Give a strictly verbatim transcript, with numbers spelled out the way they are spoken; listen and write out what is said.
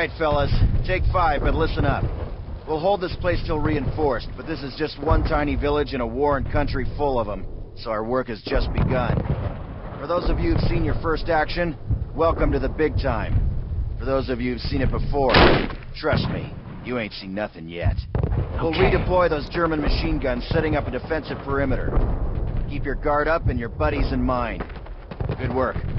right, fellas. Take five, but listen up. We'll hold this place till reinforced, but this is just one tiny village in a warring country full of them, so our work has just begun. For those of you who've seen your first action, welcome to the big time. For those of you who've seen it before, trust me, you ain't seen nothing yet. We'll Okay. redeploy those German machine guns, setting up a defensive perimeter. Keep your guard up and your buddies in mind. Good work.